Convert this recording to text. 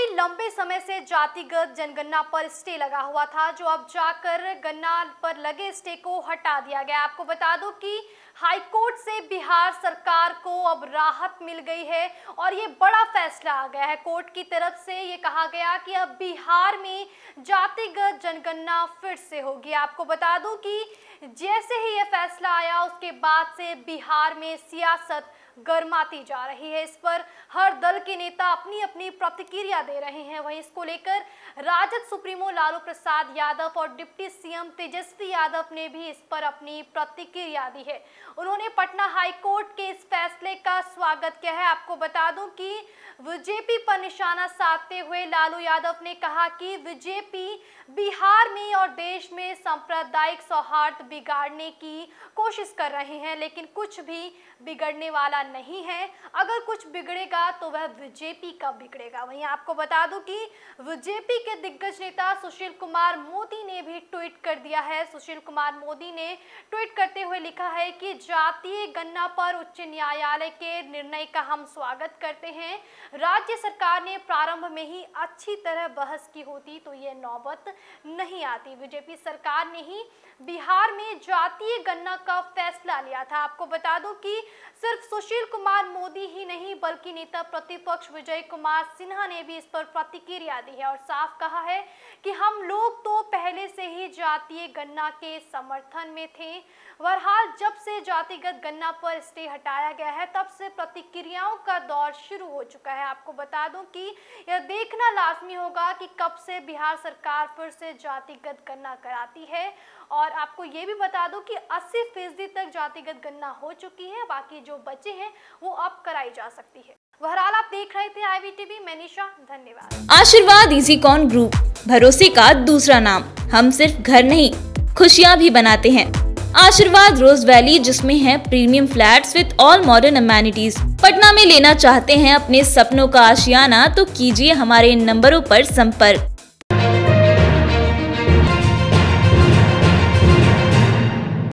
लंबे समय से जातिगत जनगणना पर स्टे लगा हुआ था, जो अब जाकर गणना पर लगे स्टे को हटा दिया गया। आपको बता दूं कि हाईकोर्ट से बिहार सरकार को अब राहत मिल गई है और ये बड़ा फैसला आ गया है। कोर्ट की तरफ से ये कहा गया कि अब बिहार में जातिगत जनगणना फिर से होगी। आपको बता दूं कि जैसे ही ये फैसला आया उसके बाद से बिहार में सियासत गर्माती जा रही है। इस पर हर दल के नेता अपनी अपनी प्रतिक्रिया दे रहे हैं। वहीं इसको लेकर राजद सुप्रीमो लालू प्रसाद यादव और डिप्टी सीएम तेजस्वी यादव ने भी इस पर अपनी प्रतिक्रिया दी है। उन्होंने पटना हाईकोर्ट के इस फैसले का स्वागत किया है। आपको बता दूं कि बीजेपी पर निशाना साधते हुए लालू यादव ने कहा कि बीजेपी बिहार में और देश में सांप्रदायिक सौहार्द बिगाड़ने की कोशिश कर रहे हैं, लेकिन कुछ भी बिगड़ने वाला नहीं है। अगर कुछ बिगड़ेगा तो वह बीजेपी का बिगड़ेगा। वहीं आपको बता दूं कि बीजेपी के दिग्गज नेता सुशील कुमार मोदी ने भी ट्वीट कर दिया है। सुशील कुमार मोदी ने ट्वीट करते हुए लिखा है कि जातीय गणना पर उच्च न्यायालय के निर्णय का हम स्वागत करते हैं। राज्य सरकार ने प्रारंभ में ही अच्छी तरह बहस की होती तो ये नौबत नहीं आती। बीजेपी सरकार ने ही बिहार में जातीय गणना का फैसला लिया था। आपको बता दूं कि सिर्फ सुशील कुमार मोदी ही नहीं बल्कि नेता प्रतिपक्ष विजय कुमार सिन्हा ने भी इस पर प्रतिक्रिया दी है और साफ कहा है कि हम लोग तो पहले से ही जातीय गणना के समर्थन में थे। बहरहाल जब से जातिगत गणना पर स्टे हटाया गया है तब से प्रतिक्रियाओं का दौर शुरू हो चुका है। आपको बता दूं कि यह देखना लाजमी होगा कि कब से बिहार सरकार फिर से जातिगत गणना कराती है। और आपको ये भी बता दूं कि 80% तक जातिगत गणना हो चुकी है, बाकी जो बचे हैं वो अब कराई जा सकती है। बहरहाल आप देख रहे थे IVTV, मैं निशा, धन्यवाद। आशीर्वाद इजीकॉन ग्रुप, भरोसे का दूसरा नाम। हम सिर्फ घर नहीं खुशियाँ भी बनाते हैं। आशीर्वाद रोज वैली, जिसमें है premium flats with all modern amenities. Patna में लेना चाहते हैं अपने सपनों का आशियाना तो कीजिए हमारे इन नंबरों पर संपर्क।